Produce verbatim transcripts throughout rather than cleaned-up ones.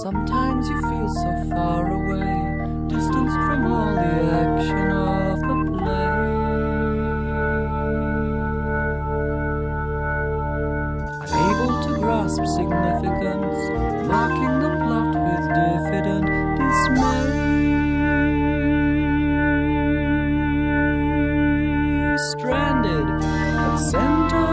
Sometimes you feel so far away, distanced from all the action of the play. Unable to grasp significance, marking the plot with diffident dismay. Stranded at center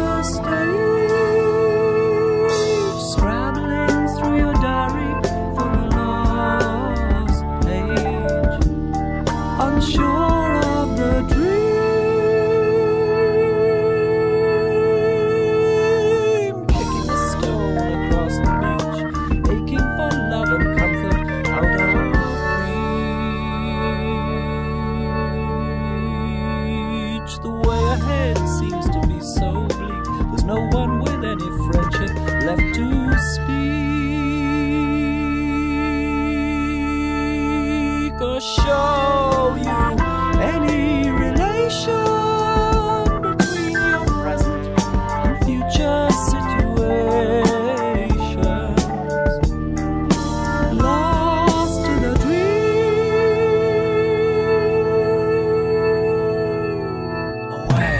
stage, scrabbling through your diary for a lost page, unsure of the dream, kicking a stone across the beach, aching for love and comfort out of reach. The way ahead seems to be so bleak, there's no one with any friendship left to speak or show you any relation between your present and future situations, lost to the dream away.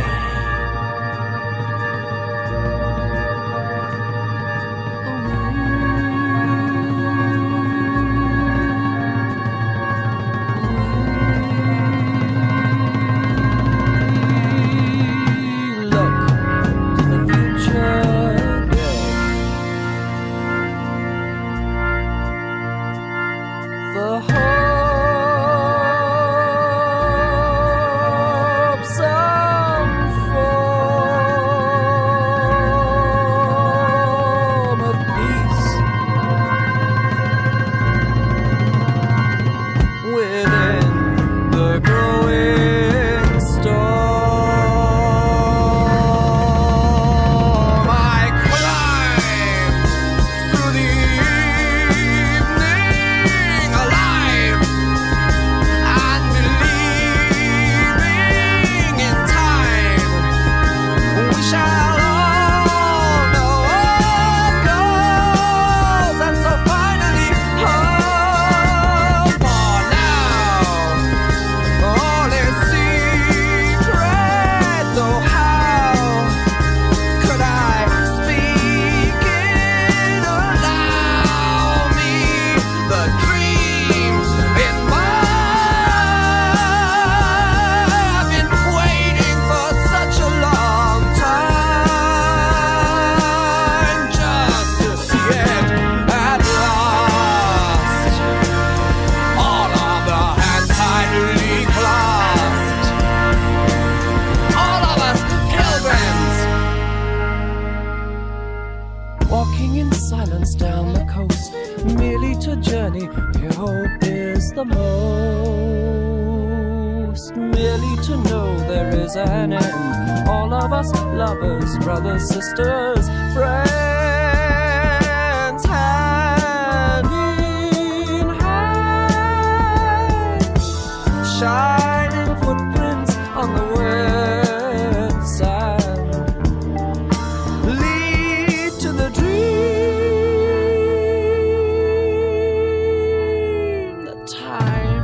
Look to the future day. For hope, some form of peace within the growing storm. I climb through the evening alive and believing in time. We shall all know what goes, and so finally hope for now. All is secret, though how could I speak it? Allow me the dream in mind. I've been waiting for such a long time just to see it at last. All of the hands tightly clasped, all of us pilgrims, walking in silence down the coast, merely to journey where hope is the most, merely to know there is an end. All of us lovers, brothers, sisters, friends, hand in hand, shining footprints on the wet sand, lead to the dream. The time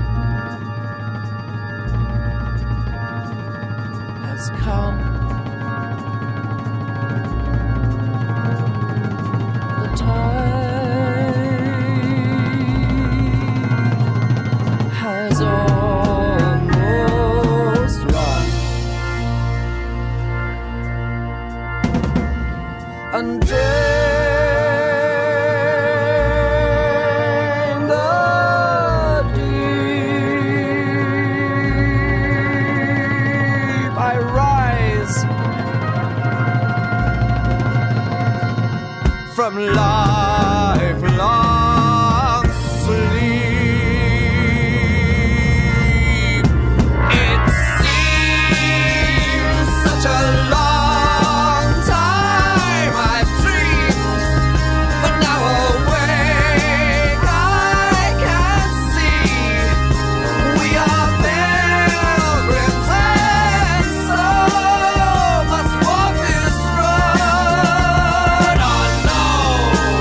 has come. The time has almost run. And drain the deep. I rise from lifelong sleep. It seems such a long time I've dreamed, but now awake I can see we are pilgrims and so must walk this road unknown.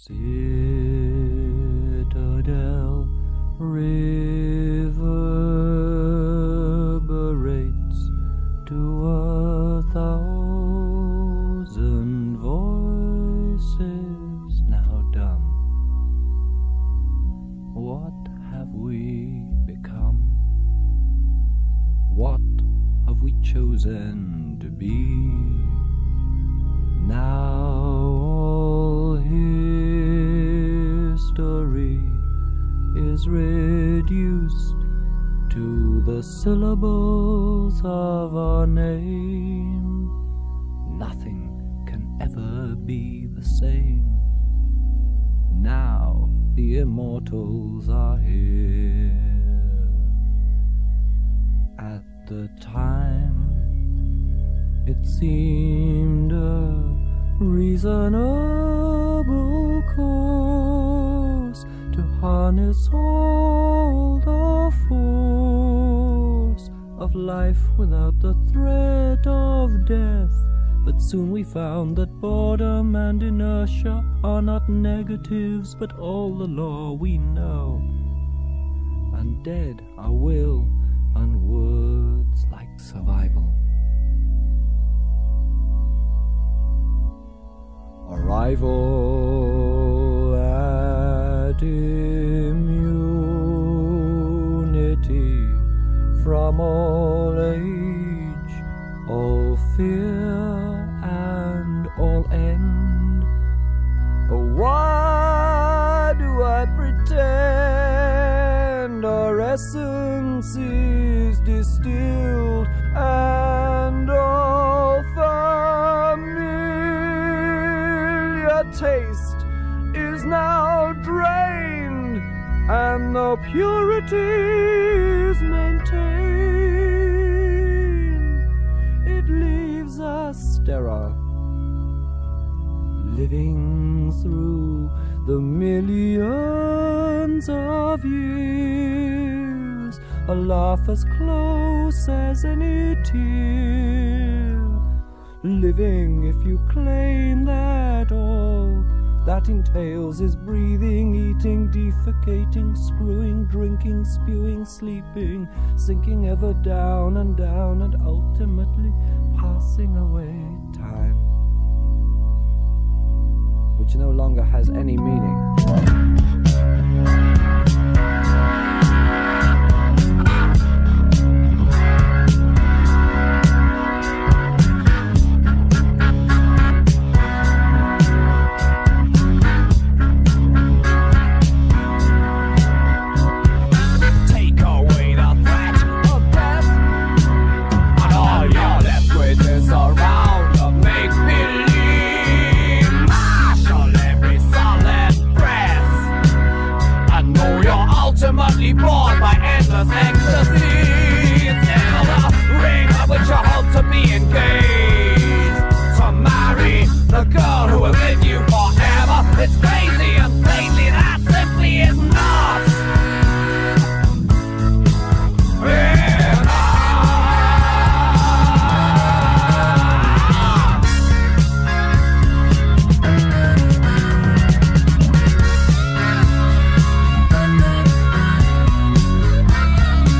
citadel reverberates to a thousand voices now dumb. What have we become? What have we chosen to be? Now all history is reduced to the syllables of our name. Nothing can ever be the same. Now the immortals are here. At the time it seemed a reasonable course to harness all the force of life without the threat of death. But soon we found that boredom and inertia are not negatives, but all the law we know. Undead are will and words like survival. Arrival at immunity from all age, all fear and all end. Oh, why do I pretend our essence is distilled and all familiar taste is now drained and the purity is maintained? It leaves us sterile, living through the millions of years, a laugh as close as any tear. Living if you claim that all that entails is breathing, eating, defecating, screwing, drinking, spewing, sleeping, sinking ever down and down and ultimately passing away time, which no longer has any meaning. Ultimately bored by endless ecstasy. It's still the ring of which you hope to be engaged, to marry the girl who will live you forever. It's crazy and plainly that simply is not enough.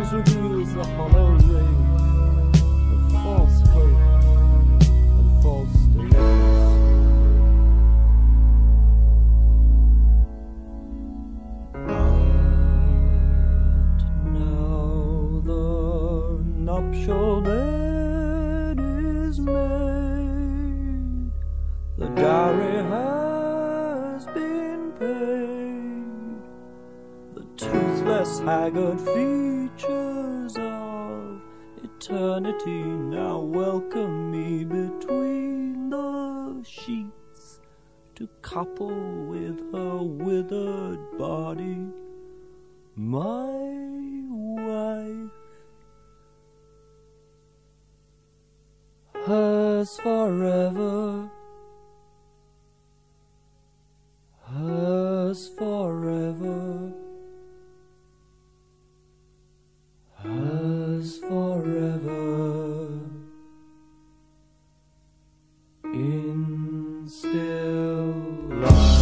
news reveals the hollow ring of false hope and false deliverance. But now the nuptial bed is made, the dowry has been paid, the toothless, haggard features of eternity now welcome me between the sheets to couple with her withered body, my wife, hers forever, hers forever, hers forever, in still life.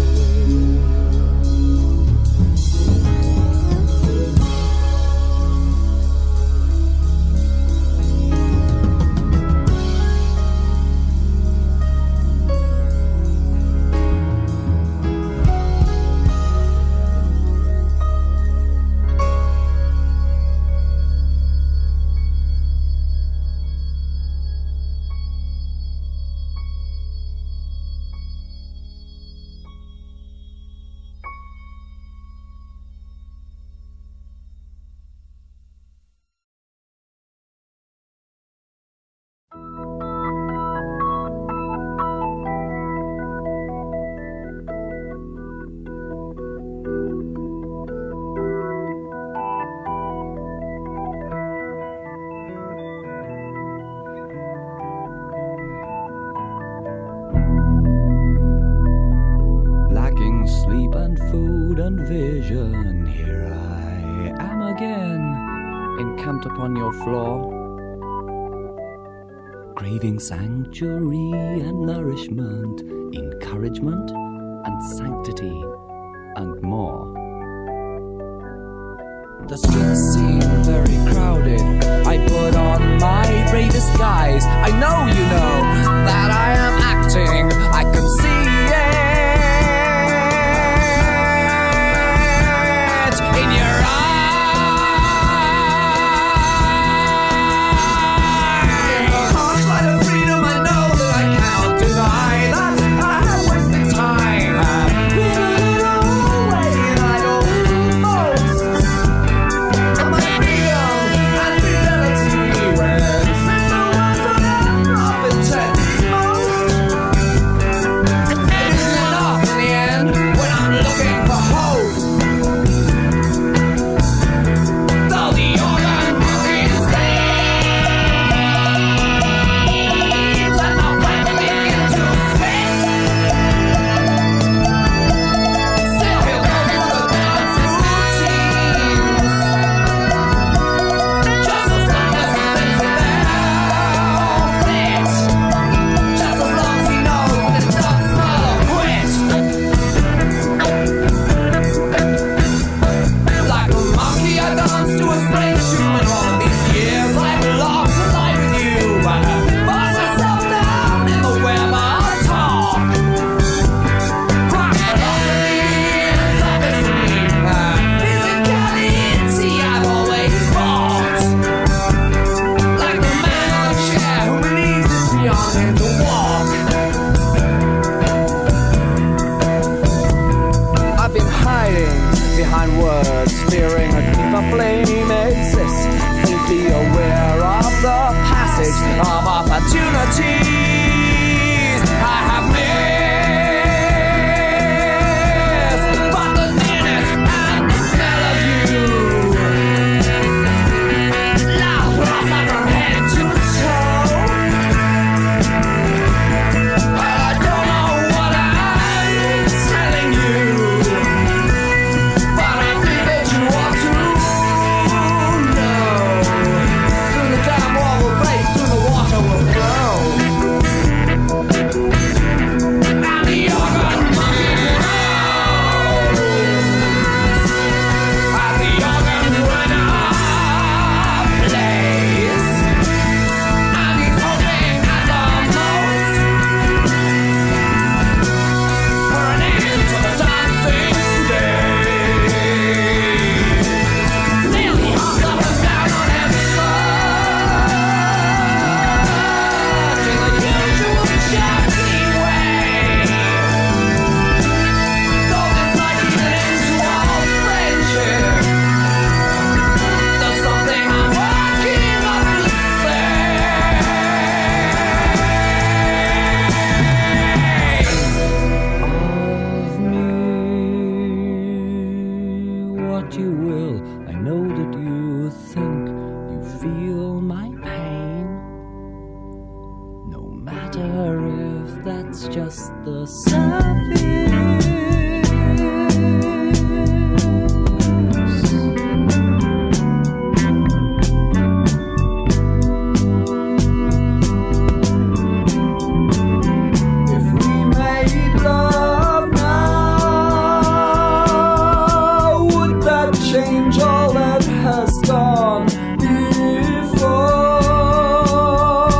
Sleep and food and vision, here I am again, encamped upon your floor, craving sanctuary and nourishment, encouragement and sanctity, and more. The streets seem very crowded. I put on my bravest guise. I know you know that I am acting. I can see it in your eyes. Harsh light of freedom, I know that I cannot deny that I have wasted time. Been on the wrong way and I don't boast of my freedom and fidelity when it's the ones that have profited most. It isn't enough in the end when I'm looking for hope. Though the organ is leaves and the plants begin to spit, still he'll go through the dance routines, just as long as he thinks that they'll fit, just as long as he knows that it's not smell or quit. Like a monkey I dance to a strange tune, and all of these years I belong to life with you, but I find myself down in the web of talk. Cross philosophy and sophistry, physicality I've always fought. Like the man on the chair who believes it's beyond him to walk. I've been hiding behind words, fearing a deeper flame exists, faintly aware of the passage of opportunities I have missed. But the nearness and the smell of you, love lost from head to toe. But I don't know what I'm telling you, but I think that you ought to know. Soon the damn wall will break, soon the water will flow. what you will. I know that you think you feel my pain, no matter if that's just the surface. Change all that has gone before.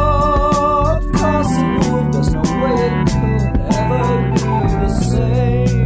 Possible, there's no way it could ever be the same.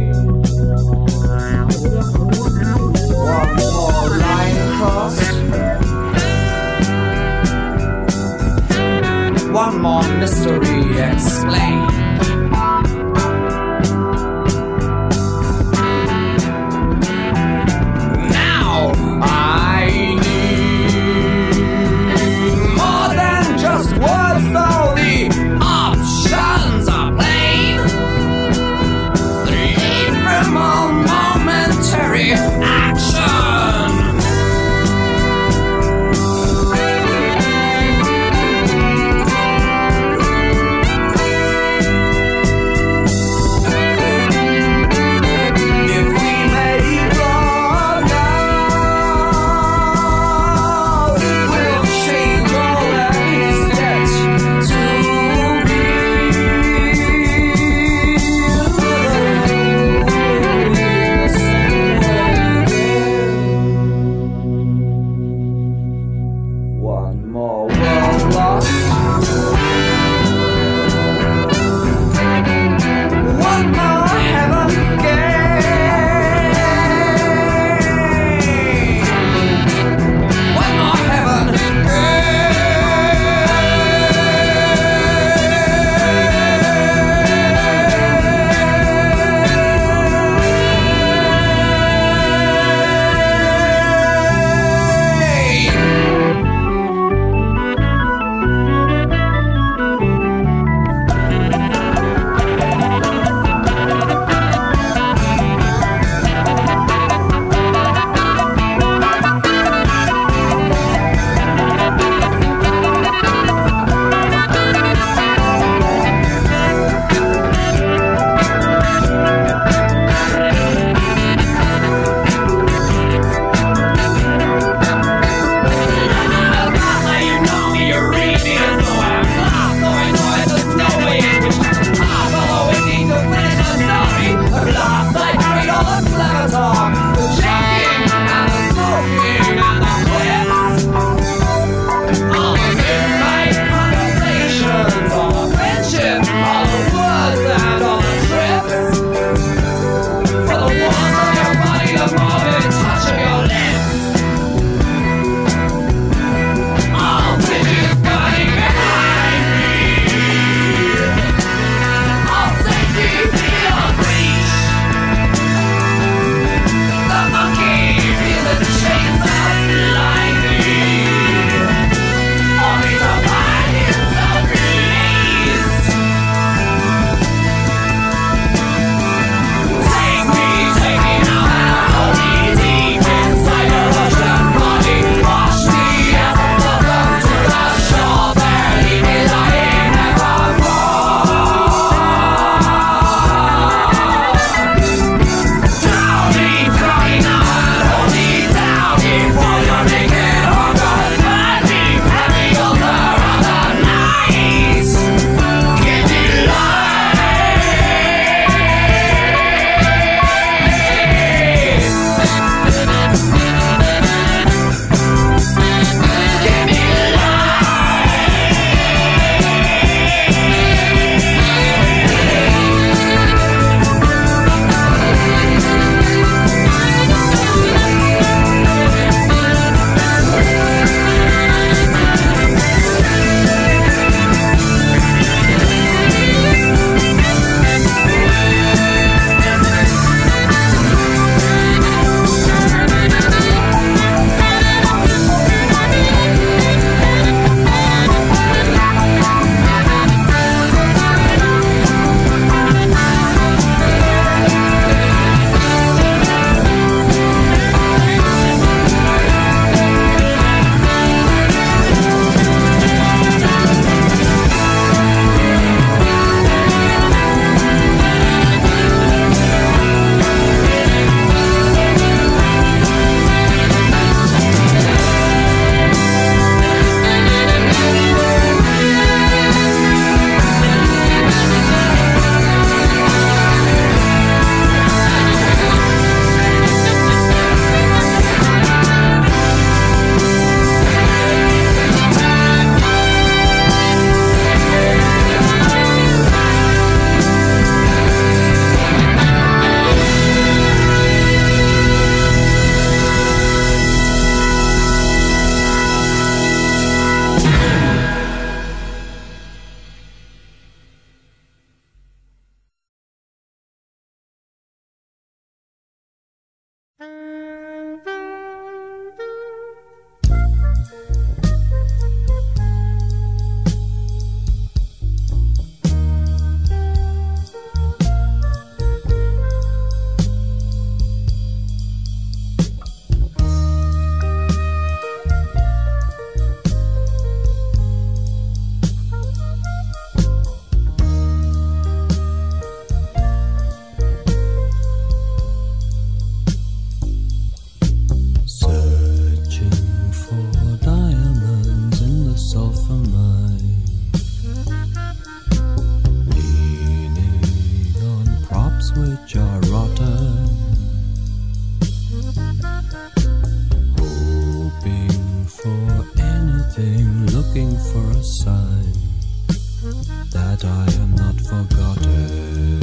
everything, looking for a sign that I am not forgotten.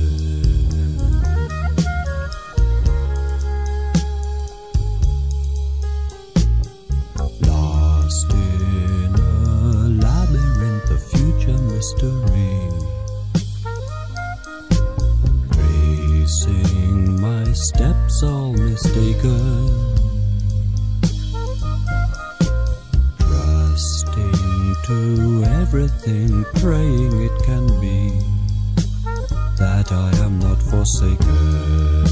Lost in a labyrinth of future mystery, tracing my steps all mistaken, trusting to everything, praying it can be that I am not forsaken.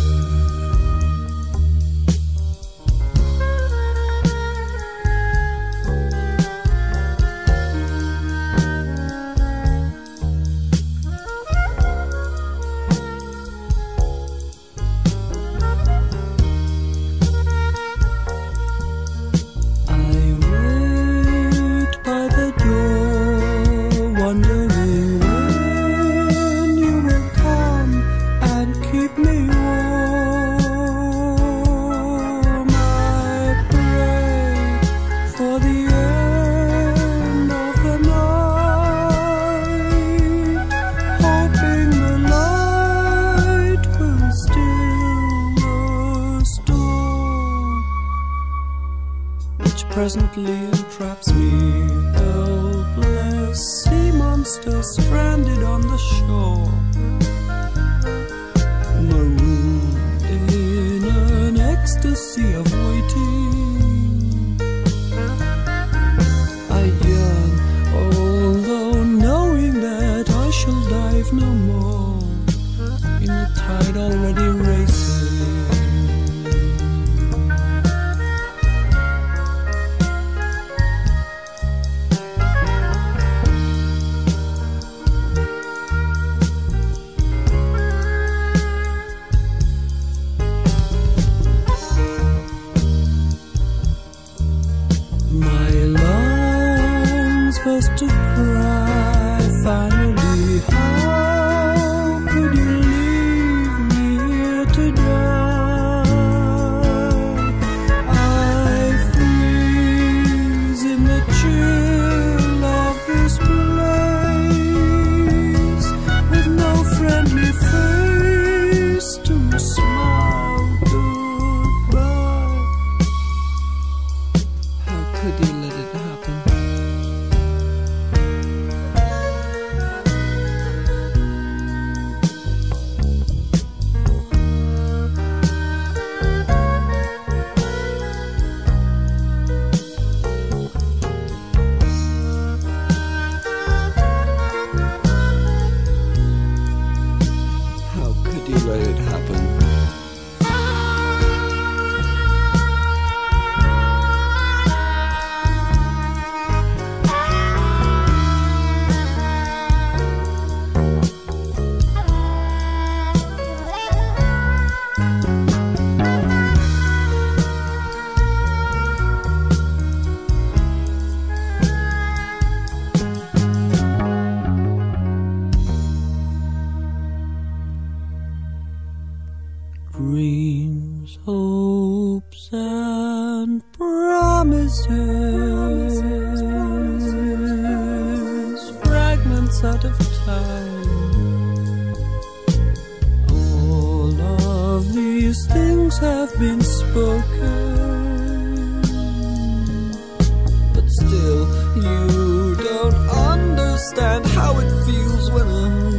Presently entraps me, helpless sea monster stranded on the shore, marooned in an ecstasy of waiting. I yearn, although knowing that I shall dive no more in the tide already racing. First to cry, finally, how could you leave me here to die? I freeze in the chill of this place, with no friendly face to smile goodbye. How could you let it happen? Let it happen. Dreams, hopes, and promises, fragments out of time. All of these things have been spoken, but still you don't understand how it feels when I'm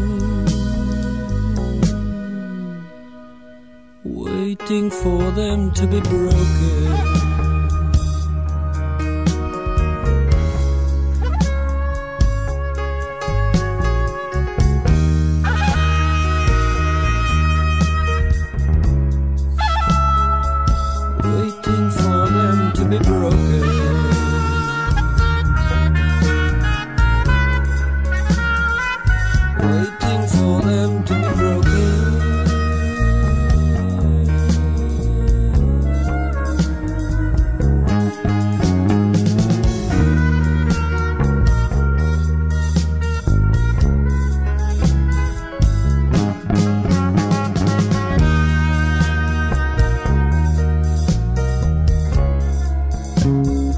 waiting for them to be broken. Waiting for them to be broken. Waiting for them to be broken. you.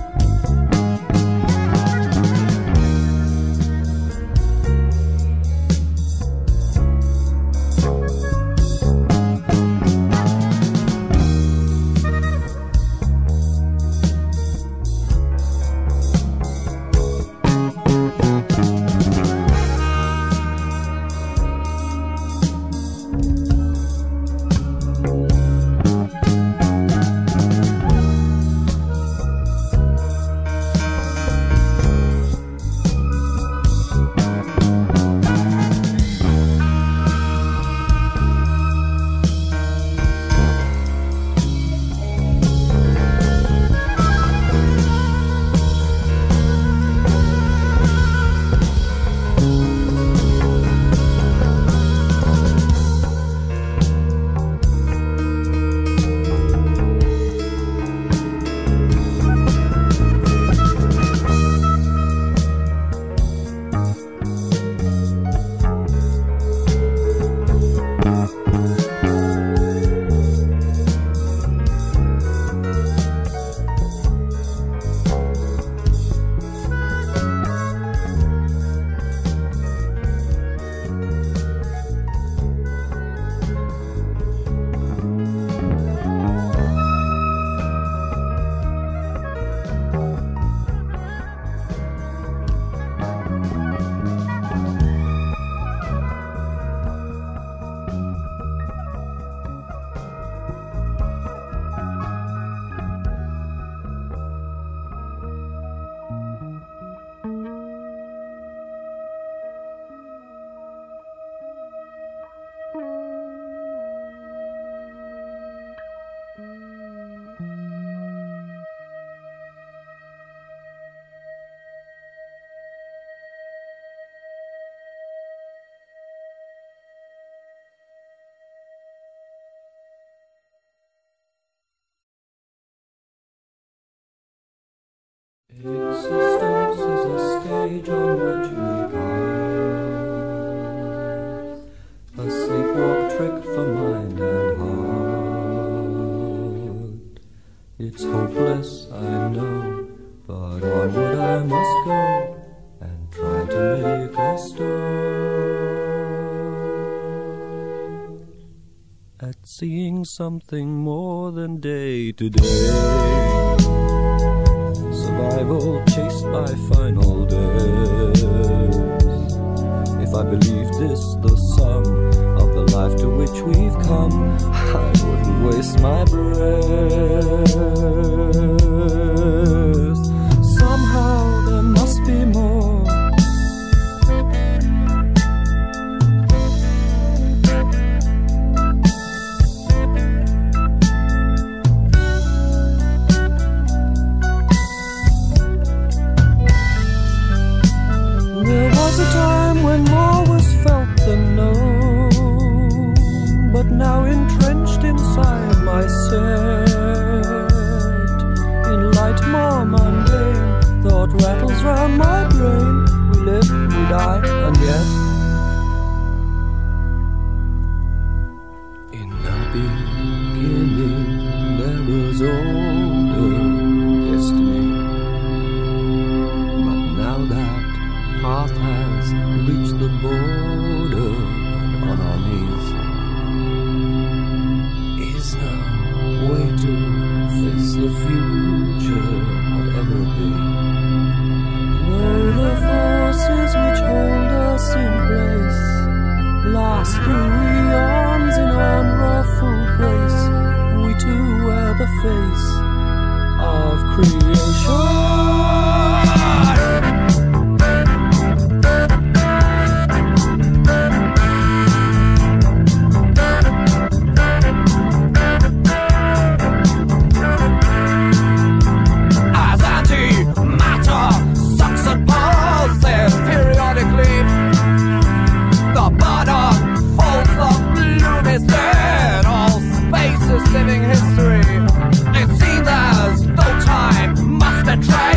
Existence is a stage on which we pass, a sleepwalk trick for mind and heart. It's hopeless, I know, but onward I must go and try to make a start at seeing something more than day to day. Survival chased by final days. If I believed this the sum of the life to which we've come, I wouldn't waste my breath. Somehow there must be more. Now entrenched inside my set, in light more mundane, thought rattles round my brain. We live, we die, and yet in the beginning there was order, destiny. But now that path has reached the border, and on our knees way to face the future, whatever it be. Though the forces which hold us in place last through eons in unruffled grace, we too wear the face of creation. Living history, it seems as though time must betray.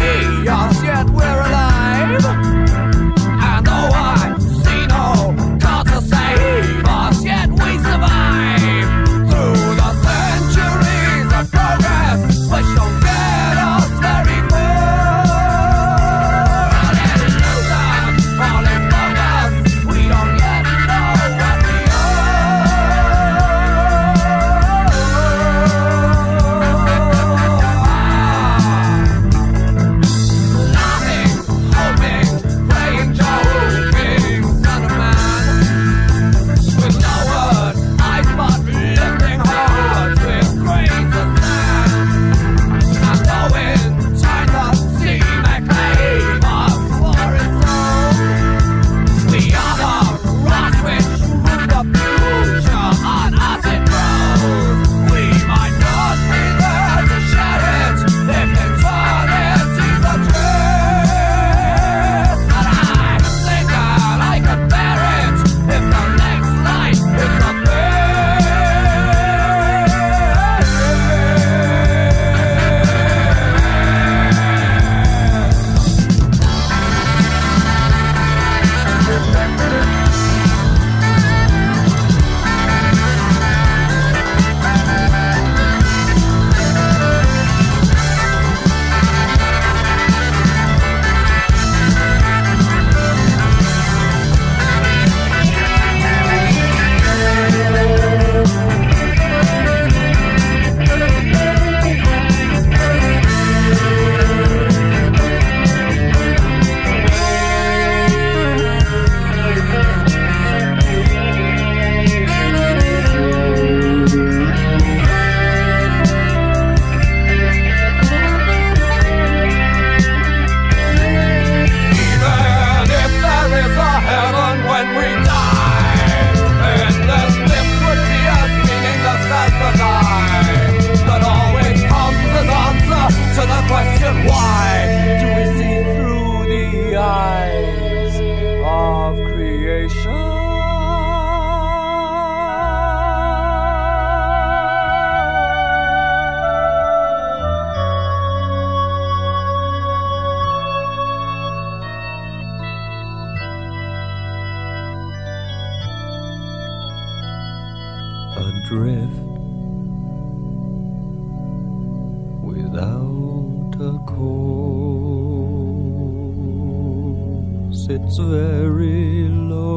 drift without a cause. It's very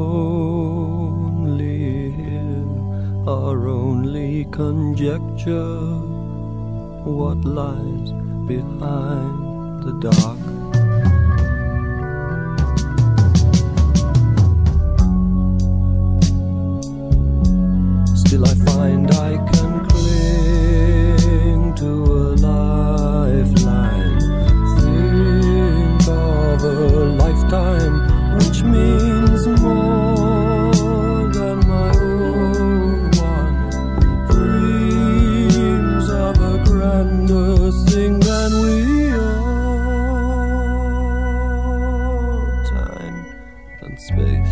lonely here, our only conjecture what lies behind the dark. Still I find I can cling to a lifeline. Think of a lifetime which means more than my own one. Dreams of a grander thing than we are. Time and space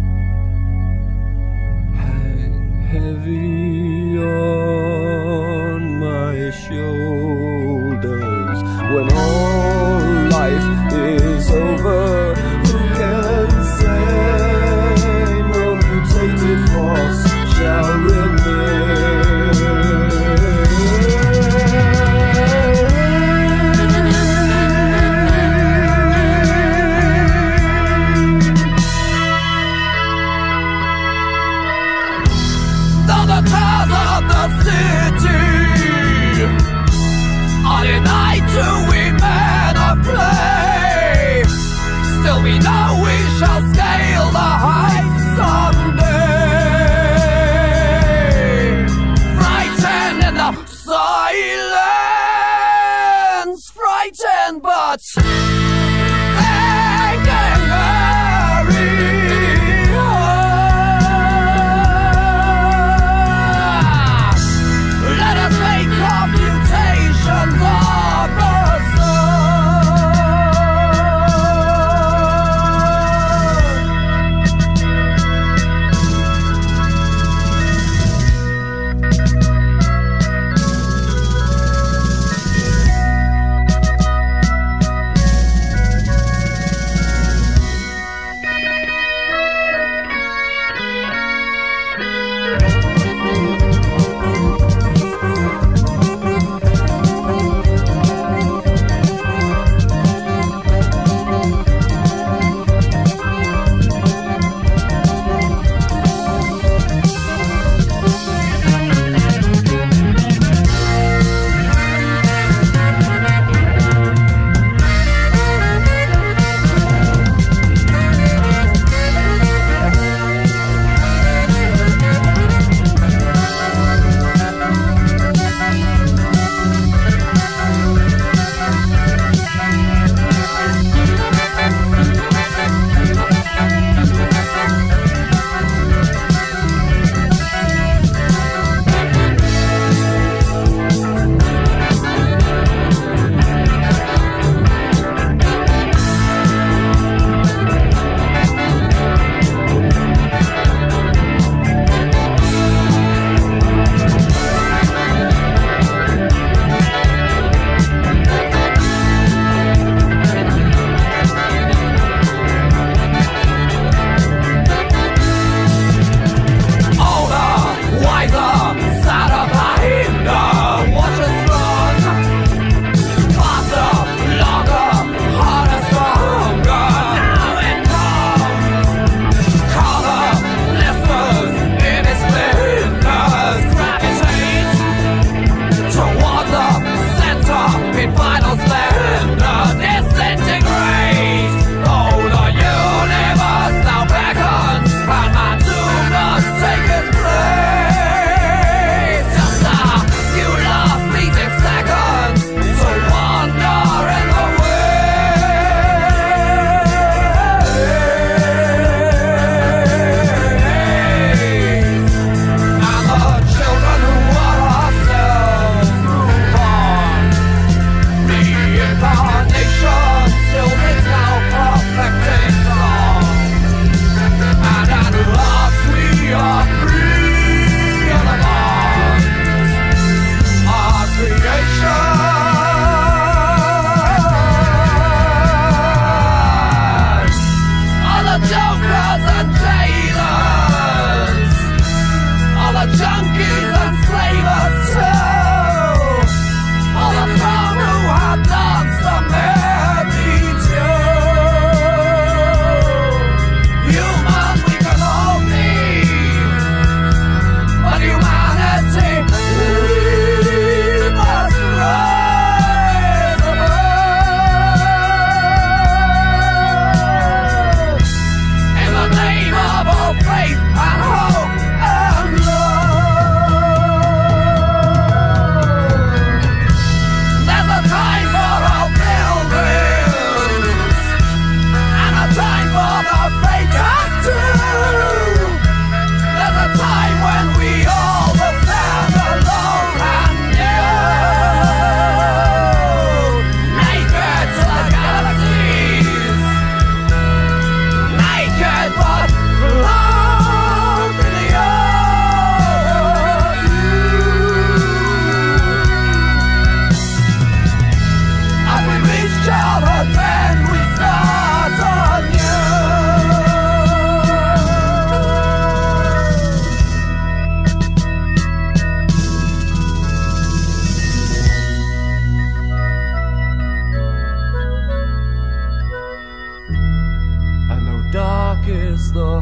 heavy on my shoulders. When all life is over, who can say no mutated force shall The towers of the city on a night to we men of play. Still we know we shall scale the heights someday. Frightened in the silence, frightened but thinking very computations of the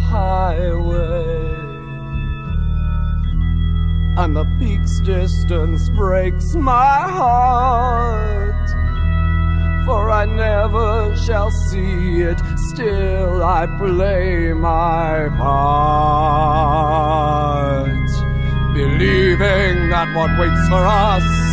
highway, and the peak's distance breaks my heart, for I never shall see it. Still I play my part, believing that what waits for us